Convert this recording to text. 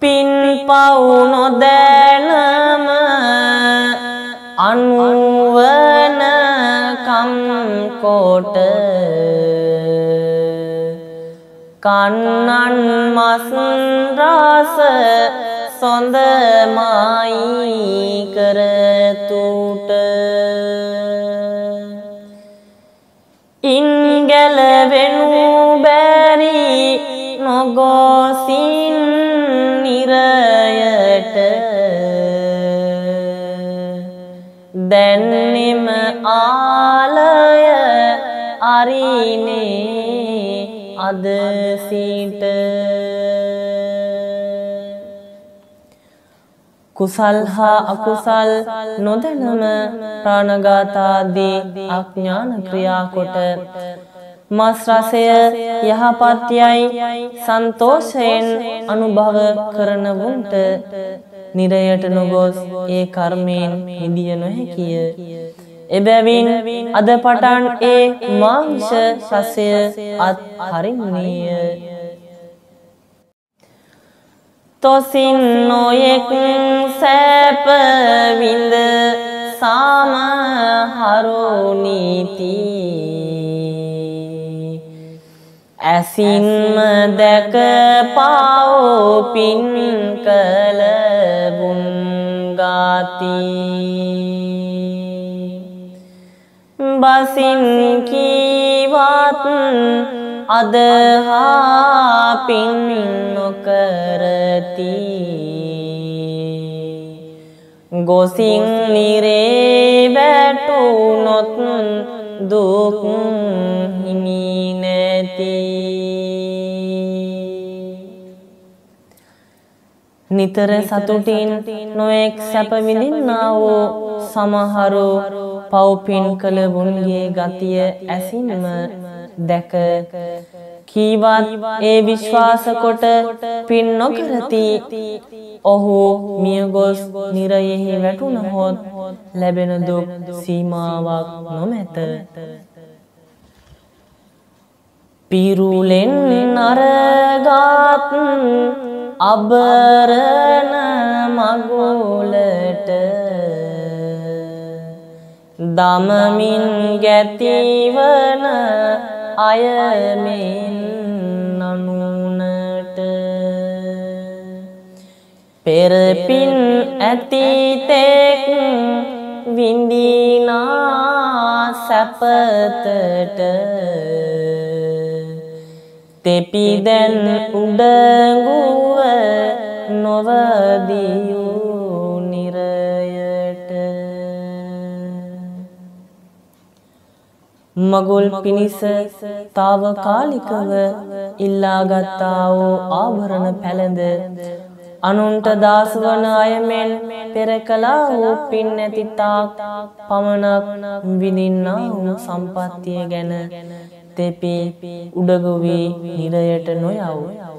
පින් පව් නොදැනම අනුවන කම් කොට කන්නන් මස් රස සොඳමයි කරතුට ඉන්ගැලවෙනු බැරි නොගොසින් නිරයට දැන්නෙම ආලය අරිනේ අද සිට කුසල් හා අකුසල් නොදැනම ප්‍රාණඝාතාදී අඥාන ක්‍රියා කොට මස් රසය යහපත් යයි සන්තෝෂයෙන් අනුභව කරනවුන්ට නිරයට නොගොස් ඒ කර්මයෙන් මිදිය නොහැකිය. එබැවින් අද පටන් ඒ මාංශ රසය අත්හරින්නේය. තොසින් නොයෙක් සැප විඳ සමහරු නීති ඇසින්ම දැක පව් පින් කළ බුන් ගාති බසින් කීවත් අදහා පින් නොකරති ගොසින් නිරේ වැටුනොත් දුක් හිමි නැති නිතර සතුටින් නොඑක් සැප විඳින්නා වූ සමහරු පව් පින් කළ වුන්ගේ ගතිය ඇසින්ම දැක කීවත් ඒ විශ්වාස කොට පින් නොකරති. ඔහු මියගොස් නිරයෙහි වැටුණහොත් ලැබෙන දුක් සීමාවක් නොමැත. පිරුලෙන් අරගත් අබරණ මගුලට දමමින් ගැතිවන අයමින් නනුනට පෙරපින් ඇතිතෙක් විඳිනා සැපතට තෙපිදැන් උඩඟුව නොවදියූ නිරයට මගුල් පිණිස තාවකාලිකව ඉල්ලාගත්තා වූ ආභරණ පැළඳ අනුන්ට දාසවන අයමෙන් පෙර කළා වූ පින් නැති තාක් පමණක් විඳින්නා වූ සම්පත්තිය ගැන තෙපි උඩගු වී නිරයට නොයව්.